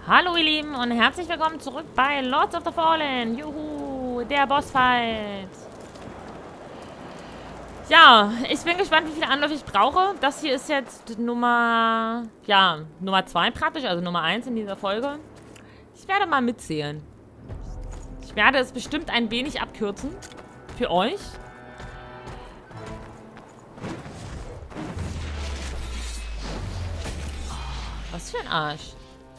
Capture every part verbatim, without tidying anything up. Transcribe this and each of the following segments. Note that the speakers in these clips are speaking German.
Hallo ihr Lieben und herzlich willkommen zurück bei Lords of the Fallen. Juhu, der Bossfight. Ja, ich bin gespannt, wie viele Anläufe ich brauche. Das hier ist jetzt Nummer, ja, Nummer zwei praktisch, also Nummer eins in dieser Folge. Ich werde mal mitzählen. Ich werde es bestimmt ein wenig abkürzen. Für euch. Was für ein Arsch.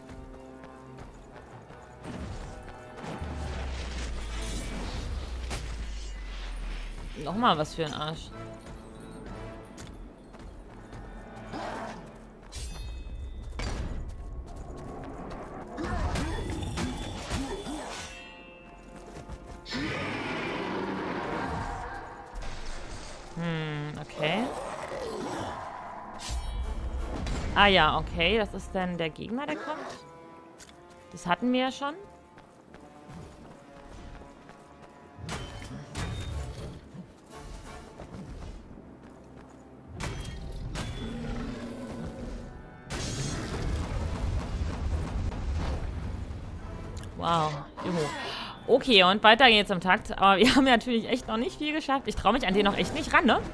Nochmal was für ein Arsch. Hm, okay. Ah ja, okay. Das ist dann der Gegner, der kommt. Das hatten wir ja schon. Wow. Juhu. Okay, und weiter geht's im Takt. Aber wir haben ja natürlich echt noch nicht viel geschafft. Ich traue mich an den noch echt nicht ran, ne?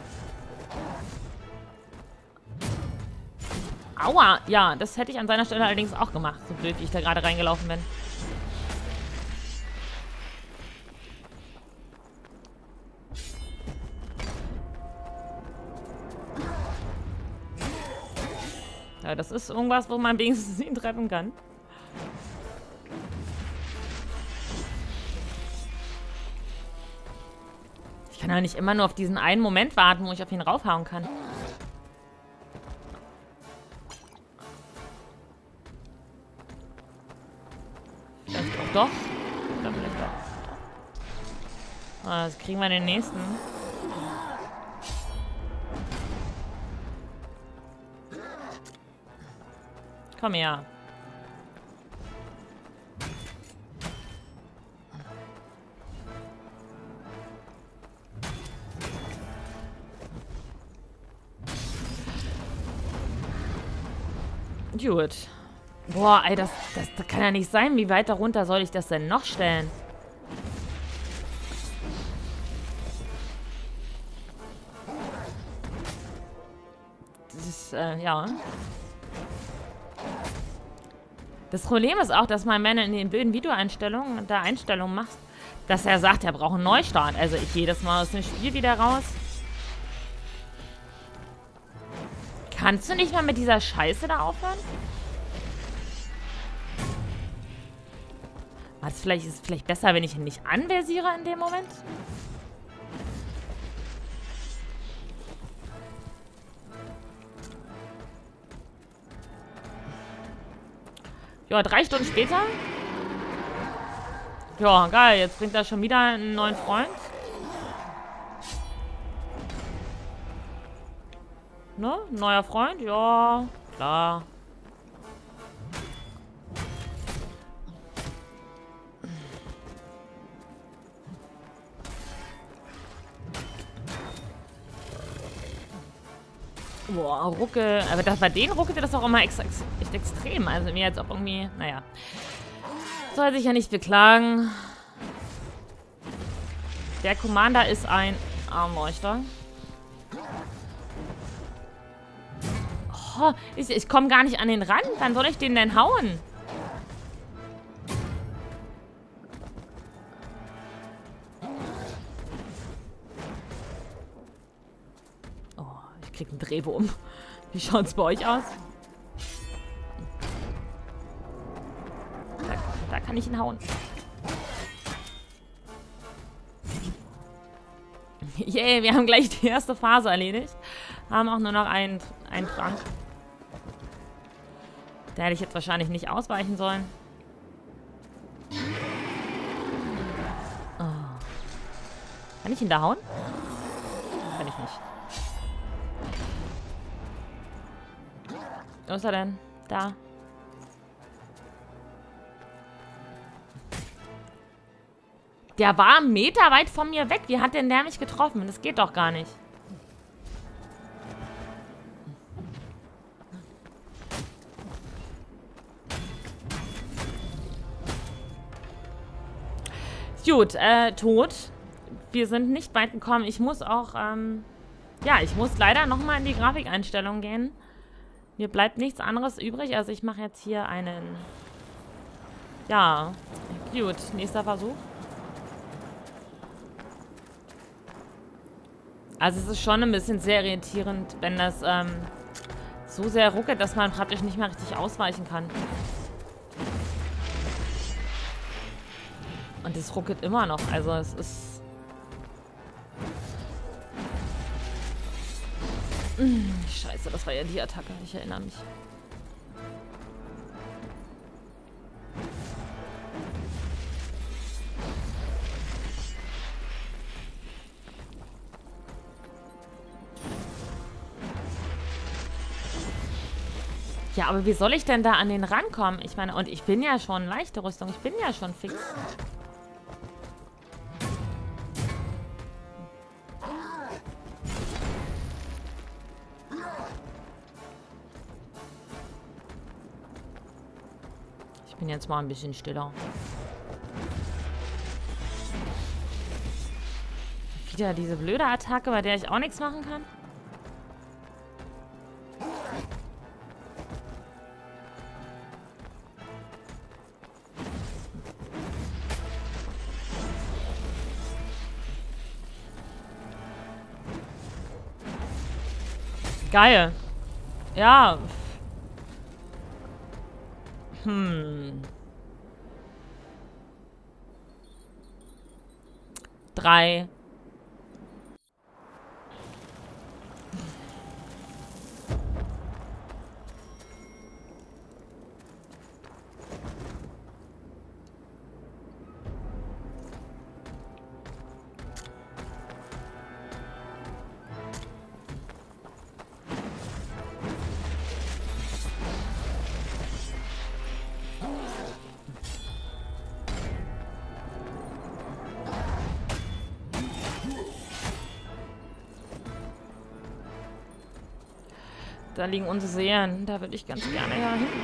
Aua. Ja, das hätte ich an seiner Stelle allerdings auch gemacht. So blöd, wie ich da gerade reingelaufen bin. Ja, das ist irgendwas, wo man wenigstens ihn treffen kann. Ich kann ja nicht immer nur auf diesen einen Moment warten, wo ich auf ihn raufhauen kann. Vielleicht auch doch. Oder vielleicht doch. Ah, das kriegen wir den nächsten. Komm her. Gut. Boah, ey, das, das, das kann ja nicht sein. Wie weit darunter soll ich das denn noch stellen? Das ist, äh, ja. Das Problem ist auch, dass mein Mann in den blöden Videoeinstellungen, da Einstellungen macht, dass er sagt, er braucht einen Neustart. Also ich jedes Mal aus dem Spiel wieder raus. Kannst du nicht mal mit dieser Scheiße da aufhören? Was, vielleicht ist es vielleicht besser, wenn ich ihn nicht anversiere in dem Moment? Ja, drei Stunden später. Ja, geil. Jetzt bringt er schon wieder einen neuen Freund. Ne? Neuer Freund? Ja, klar. Boah, rucke. Aber das, bei denen ruckelt das auch immer ex ex echt extrem. Also mir jetzt auch irgendwie, naja. Soll sich ja nicht beklagen. Der Commander ist ein Armleuchter. Oh, ich, ich komme gar nicht an den ran. Wann soll ich den denn hauen? Oh, ich krieg einen Drehwurm. Wie schaut's bei euch aus? Da, da kann ich ihn hauen. Yay, wir haben gleich die erste Phase erledigt. Haben auch nur noch einen, einen Trank. Da hätte ich jetzt wahrscheinlich nicht ausweichen sollen. Oh. Kann ich ihn da hauen? Kann ich nicht. Wo ist er denn? Da. Der war einen Meter weit von mir weg. Wie hat denn der mich getroffen? Das geht doch gar nicht. Gut, äh, tot. Wir sind nicht weit gekommen. Ich muss auch, ähm... ja, ich muss leider nochmal in die Grafikeinstellungen gehen. Mir bleibt nichts anderes übrig. Also ich mache jetzt hier einen... Ja, gut. Nächster Versuch. Also es ist schon ein bisschen sehr irritierend, wenn das ähm, so sehr ruckelt, dass man praktisch nicht mehr richtig ausweichen kann. Und es ruckelt immer noch. Also es ist... Mmh, scheiße, das war ja die Attacke. Ich erinnere mich. Ja, aber wie soll ich denn da an den rankommen? Ich meine, und ich bin ja schon leichte Rüstung. Ich bin ja schon fix. Ich bin jetzt mal ein bisschen stiller. Wieder diese blöde Attacke, bei der ich auch nichts machen kann. Geil. Ja. Hm. Drei. Da liegen unsere Seelen. Da würde ich ganz gerne ja hin.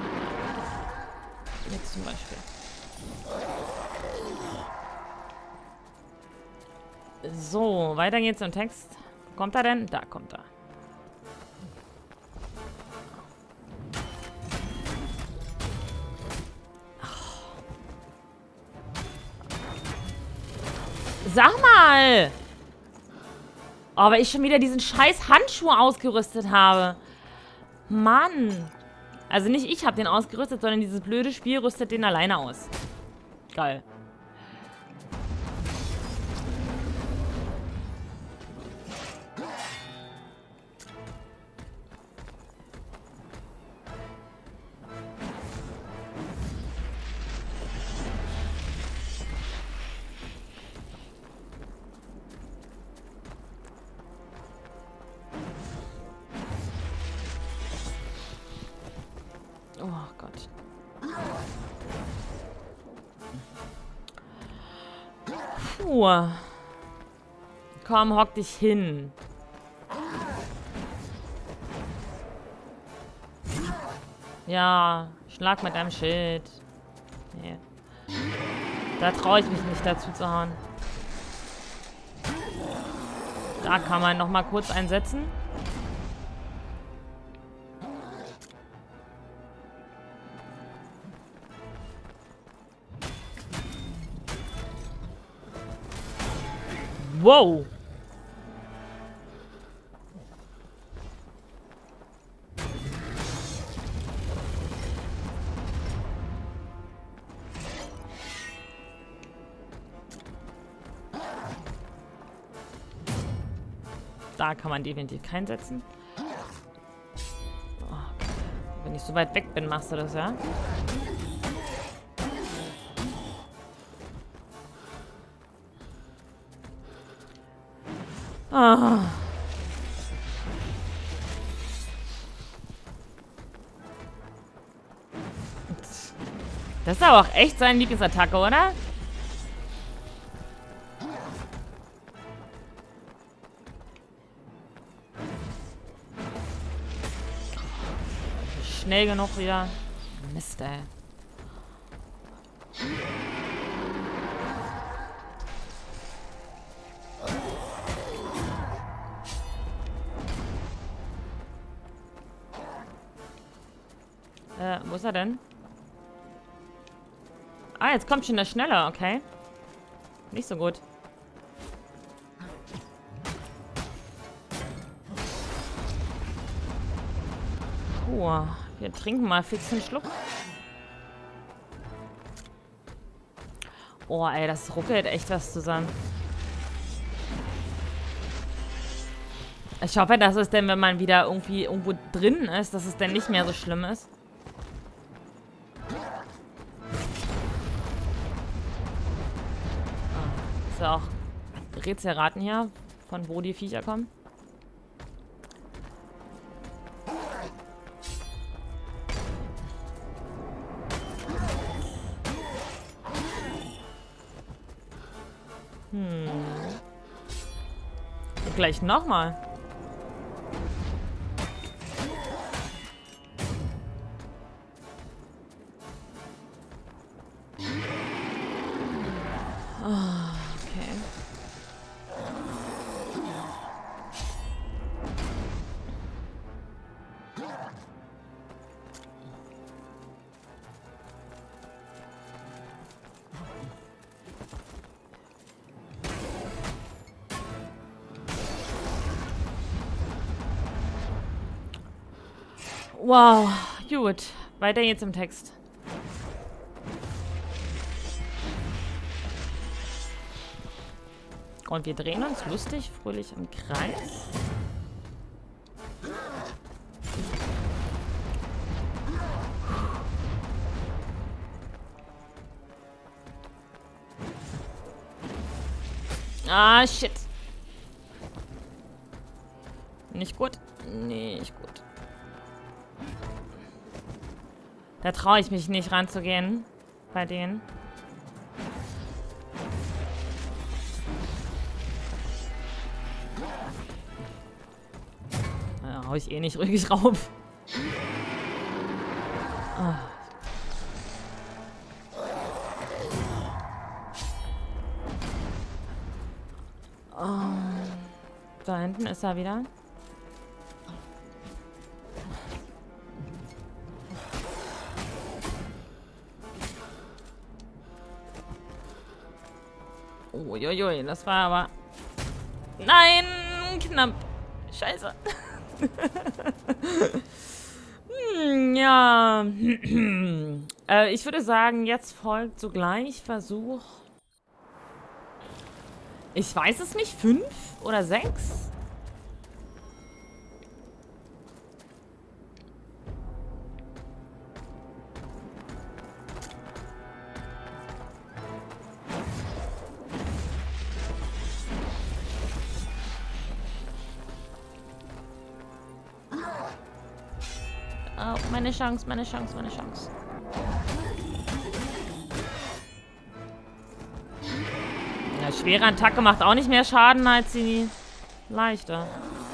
Jetzt zum Beispiel. So, weiter geht's im Text. Wo kommt er denn? Da kommt er. Sag mal! Oh, aber ich schon wieder diesen scheiß Handschuh ausgerüstet habe. Mann. Also nicht ich habe den ausgerüstet, sondern dieses blöde Spiel rüstet den alleine aus. Geil. Oh Gott. Puh. Komm, hock dich hin. Ja, schlag mit deinem Schild. Nee. Da traue ich mich nicht dazu zu hauen. Da kann man noch mal kurz einsetzen. Wow. Da kann man definitiv keinen setzen. Oh, wenn ich so weit weg bin, machst du das, ja? Ah. Das ist aber auch echt seine Lieblingsattacke, oder? Schnell genug wieder. Mist, ey. Äh, wo ist er denn? Ah, jetzt kommt schon der Schneller, okay. Nicht so gut. Puh, wir trinken mal fix einen Schluck. Oh, ey, das ruckelt echt was zusammen. Ich hoffe, dass es denn, wenn man wieder irgendwie irgendwo drin ist, dass es denn nicht mehr so schlimm ist. Ah, ist ja auch Rätsel raten hier, von wo die Viecher kommen. Hm. Und gleich nochmal. Oh, okay. Wow, gut. Weiter jetzt im Text. Und wir drehen uns lustig, fröhlich im Kreis. Ah, shit. Nicht gut? Nicht gut. Da traue ich mich nicht ranzugehen. Bei denen. Da hau ich eh nicht ruhig rauf. Ah. Oh. Da hinten ist er wieder. Uiuiui, das war aber... Nein, knapp. Scheiße. hm, ja. äh, ich würde sagen, jetzt folgt sogleich Versuch... Ich weiß es nicht, fünf oder sechs? Oh, meine Chance, meine Chance, meine Chance. Ja, schwere Attacke macht auch nicht mehr Schaden als die leichte.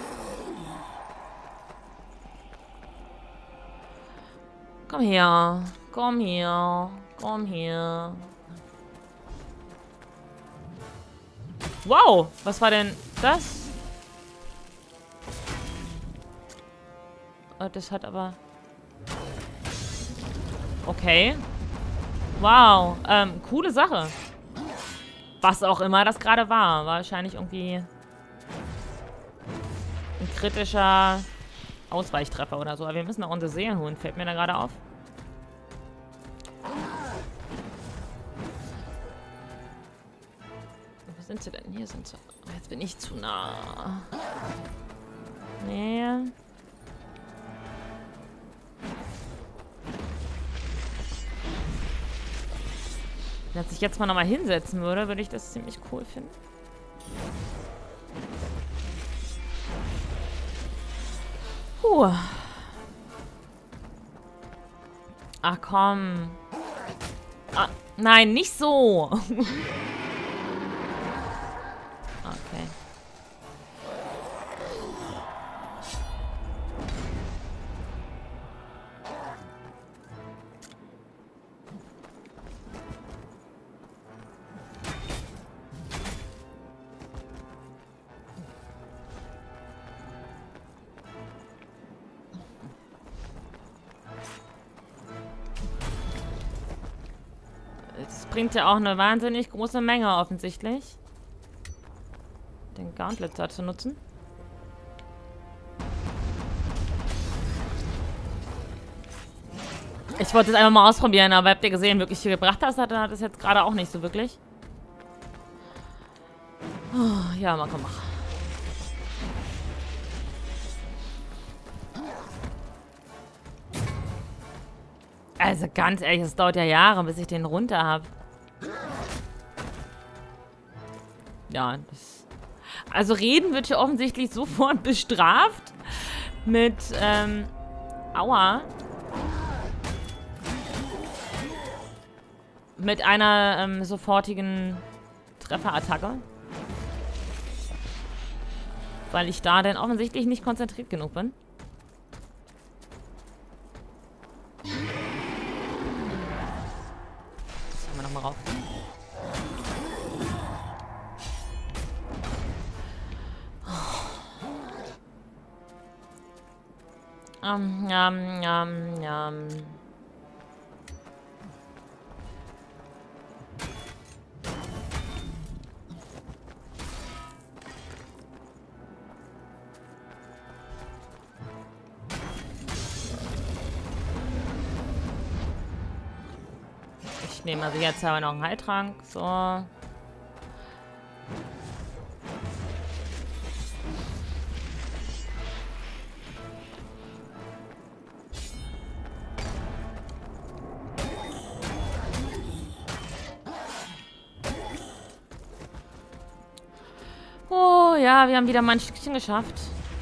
Komm her, komm her, komm her. Wow, was war denn das? Oh, das hat aber... Okay. Wow, ähm, coole Sache. Was auch immer das gerade war. War wahrscheinlich irgendwie ein kritischer Ausweichtreffer oder so. Aber wir müssen auch unsere Seelen holen. Fällt mir da gerade auf. Wo sind sie denn? Hier sind sie. Oh, jetzt bin ich zu nah. Nee. Wenn er sich jetzt mal nochmal hinsetzen würde, würde ich das ziemlich cool finden. Puh. Ach komm. Ah, nein, nicht so. Okay. Das bringt ja auch eine wahnsinnig große Menge offensichtlich. Den Gauntlet da zu nutzen. Ich wollte es einfach mal ausprobieren, aber habt ihr gesehen, wirklich viel gebracht hast, hat er das jetzt gerade auch nicht so wirklich. Oh, ja, mal komm, mach. Also ganz ehrlich, es dauert ja Jahre, bis ich den runter habe. Ja, das... Also reden wird hier offensichtlich sofort bestraft. Mit, ähm... Aua. Mit einer ähm, sofortigen Trefferattacke. Weil ich da dann offensichtlich nicht konzentriert genug bin. Das haben wir nochmal rauf. Um, um, um, um. Ich nehme also jetzt aber noch einen Heiltrank. So. Oh ja, wir haben wieder mal ein Stückchen geschafft.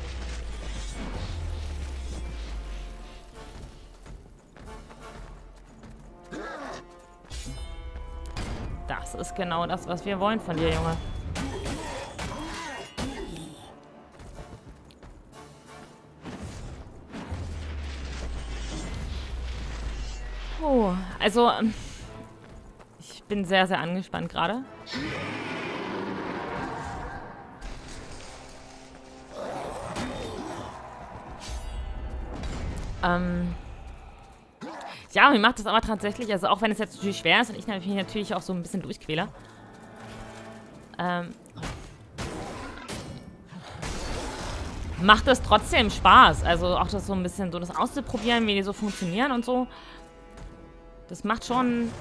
Das ist genau das, was wir wollen von dir, Junge. Oh, also ich bin sehr, sehr angespannt gerade. Ähm... Ja, mir macht das aber tatsächlich, also auch wenn es jetzt natürlich schwer ist und ich mich natürlich auch so ein bisschen durchquäle. Ähm, macht es trotzdem Spaß. Also auch das so ein bisschen so das auszuprobieren, wie die so funktionieren und so. Das macht schon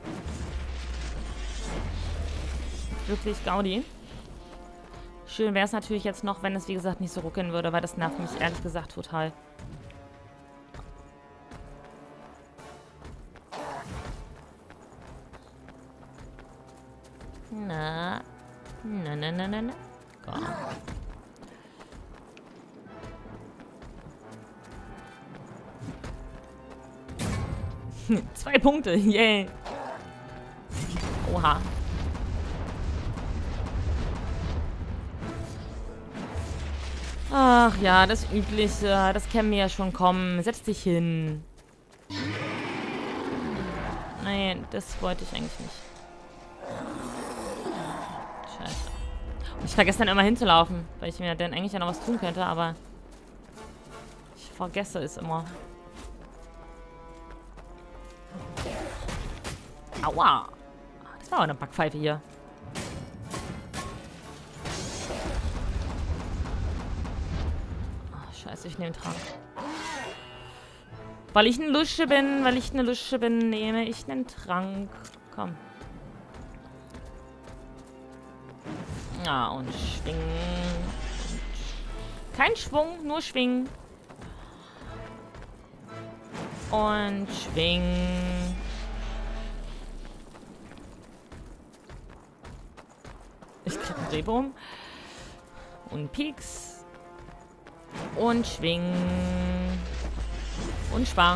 wirklich Gaudi. Schön wäre es natürlich jetzt noch, wenn es wie gesagt nicht so ruckeln würde, weil das nervt mich ehrlich gesagt total. Na, na, na, na, na, na. Komm. Zwei Punkte, yay. Oha. Ach ja, das Übliche, das kennen wir ja schon kommen. Setz dich hin. Nein, das wollte ich eigentlich nicht. Scheiße. Und ich vergesse dann immer hinzulaufen, weil ich mir dann eigentlich ja noch was tun könnte, aber ich vergesse es immer. Aua. Das war aber eine Backpfeife hier. Oh, scheiße, ich nehme Trank. Weil ich eine Lusche bin, weil ich eine Lusche bin, nehme ich einen Trank. Komm. Ja, und schwingen. Und kein Schwung, nur schwingen. Und schwingen. Ich krieg einen Drehbaum. Und Pieks. Und schwingen. Und schwang.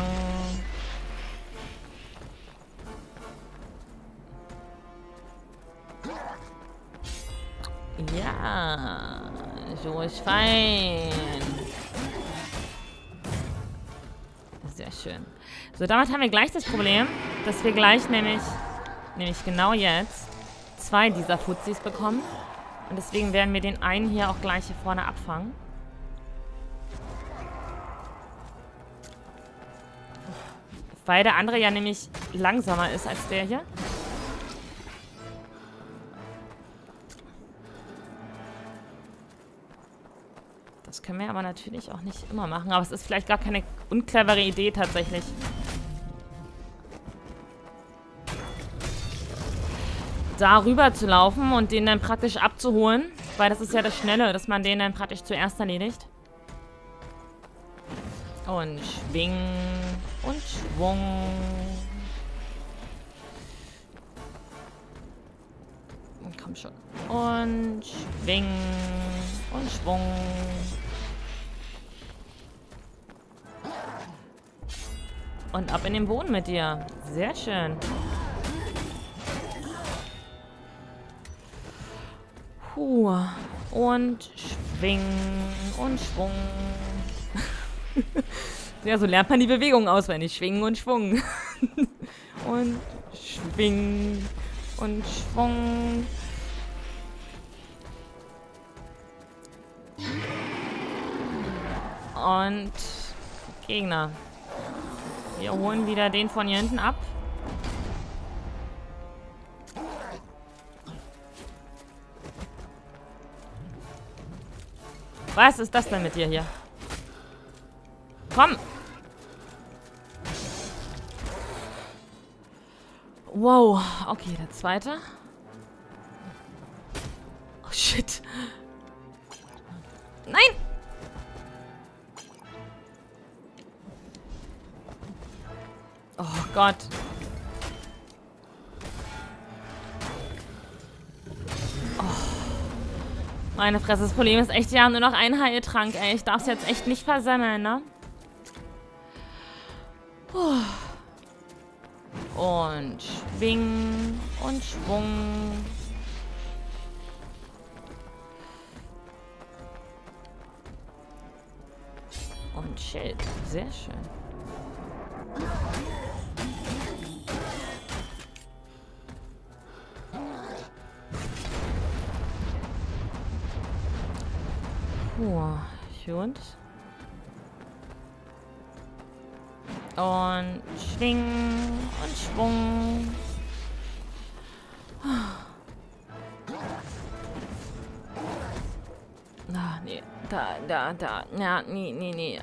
Ja, so ist fein. Sehr schön. So, damit haben wir gleich das Problem, dass wir gleich nämlich, nämlich genau jetzt, zwei dieser Fuzis bekommen. Und deswegen werden wir den einen hier auch gleich hier vorne abfangen. Weil der andere ja nämlich langsamer ist als der hier. können wir aber natürlich auch nicht immer machen. Aber es ist vielleicht gar keine unclevere Idee tatsächlich. Da rüber zu laufen und den dann praktisch abzuholen. Weil das ist ja das Schnelle, dass man den dann praktisch zuerst erledigt. Und schwing und schwung. Komm schon. Und schwing und schwung. Und ab in den Boden mit dir. Sehr schön. Puh. Und schwing und schwung. Ja, so lernt man die Bewegung auswendig. Schwingen und schwung. Und schwing und schwung. Und Gegner. Wir holen wieder den von hier hinten ab. Was ist das denn mit dir hier? Komm! Wow. Okay, der zweite. Oh, shit. Nein! Oh Gott. Oh. Meine Fresse, das Problem ist echt, wir haben nur noch einen Heiltrank, ey. Ich darf es jetzt echt nicht versemmeln, ne? Oh. Und schwing und schwung. Und Schild. Sehr schön. Puh, gut. Und schwing und schwung. Ah, nee. Da, da, da. Ja, nee, nee, nee.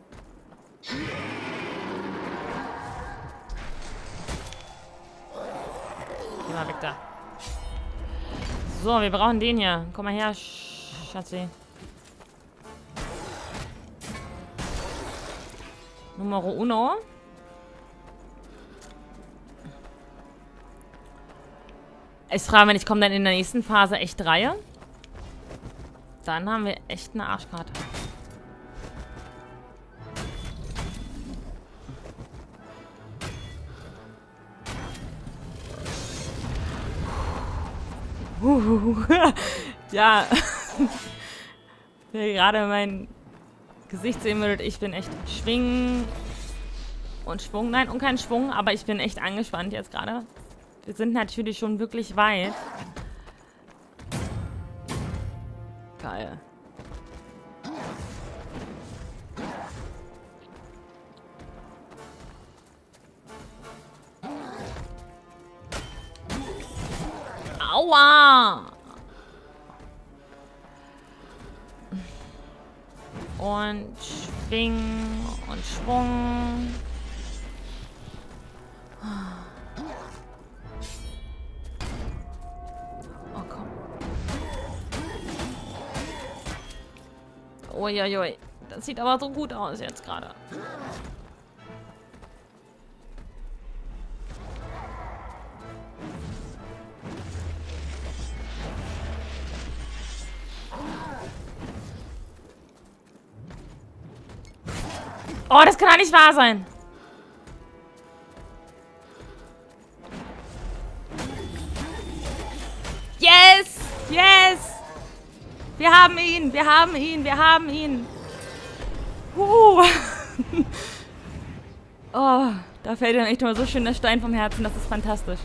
Ja, weg da. So, wir brauchen den hier. Komm mal her, Schatzi. Numero uno. Ich frage mich, ich komme dann in der nächsten Phase echt Reihe. Dann haben wir echt eine Arschkarte. Ja. Wer gerade mein Gesicht sehen würdet, ich bin echt schwingen und Schwung. Nein, und kein Schwung, aber ich bin echt angespannt jetzt gerade. Wir sind natürlich schon wirklich weit. Geil. Aua! Und schwing und Schwung. Oh, komm. Uiuiui. Das sieht aber so gut aus jetzt gerade. Oh, das kann doch nicht wahr sein. Yes! Yes! Wir haben ihn! Wir haben ihn! Wir haben ihn! Uh. Oh, da fällt dann echt mal so schön der Stein vom Herzen. Das ist fantastisch.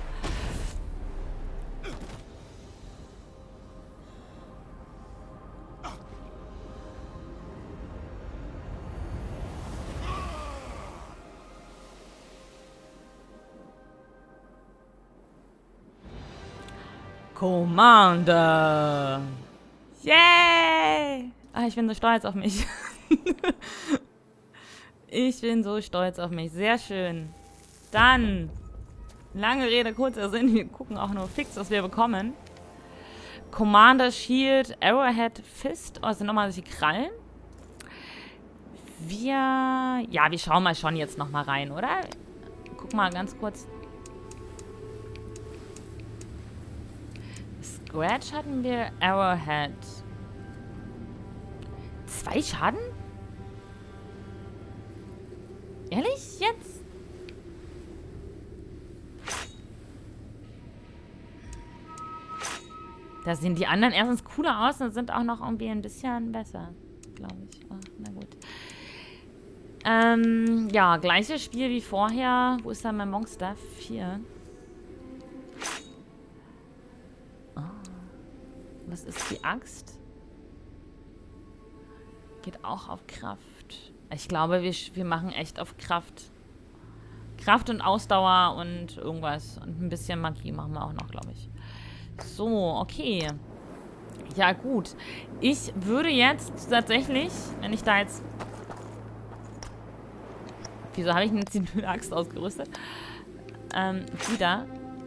Commander! Yay! Ah, ich bin so stolz auf mich. Ich bin so stolz auf mich. Sehr schön. Dann, lange Rede, kurzer Sinn. Wir gucken auch nur fix, was wir bekommen. Commander Shield, Arrowhead, Fist. Oh, das sind nochmal die Krallen. Wir, ja, wir schauen mal schon jetzt nochmal rein, oder? Guck mal ganz kurz. Scratch hatten wir, Arrowhead. Zwei Schaden? Ehrlich? Jetzt? Da sehen die anderen erstens cooler aus und sind auch noch irgendwie ein bisschen besser, glaube ich. Oh, na gut. Ähm, ja, gleiches Spiel wie vorher. Wo ist da mein Monster? Vier. Oh. Was ist die Axt? Geht auch auf Kraft. Ich glaube, wir, wir machen echt auf Kraft. Kraft und Ausdauer und irgendwas. Und ein bisschen Magie machen wir auch noch, glaube ich. So, okay. Ja, gut. Ich würde jetzt tatsächlich, wenn ich da jetzt... Wieso habe ich denn jetzt die Axt ausgerüstet? Ähm, wieder.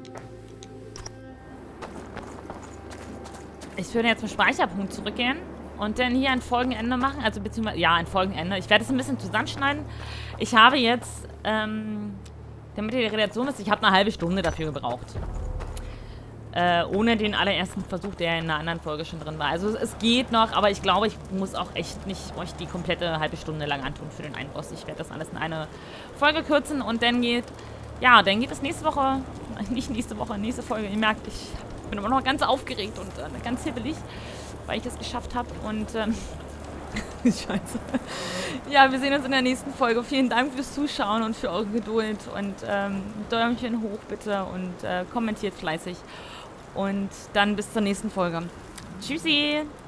Ich würde jetzt zum Speicherpunkt zurückgehen. Und dann hier ein Folgenende machen, also beziehungsweise, ja, ein Folgenende. Ich werde es ein bisschen zusammenschneiden. Ich habe jetzt, ähm, damit ihr die Relation wisst, ich habe eine halbe Stunde dafür gebraucht. Äh, ohne den allerersten Versuch, der in einer anderen Folge schon drin war. Also es geht noch, aber ich glaube, ich muss auch echt nicht euch die komplette halbe Stunde lang antun für den einen Boss. Ich werde das alles in eine Folge kürzen und dann geht, ja, dann geht es nächste Woche, nicht nächste Woche, nächste Folge. Ihr merkt, ich bin immer noch ganz aufgeregt und äh, ganz hibbelig, weil ich es geschafft habe und ähm, scheiße. Ja, wir sehen uns in der nächsten Folge. Vielen Dank fürs Zuschauen und für eure Geduld und ähm, Däumchen hoch bitte und äh, kommentiert fleißig und dann bis zur nächsten Folge. Tschüssi!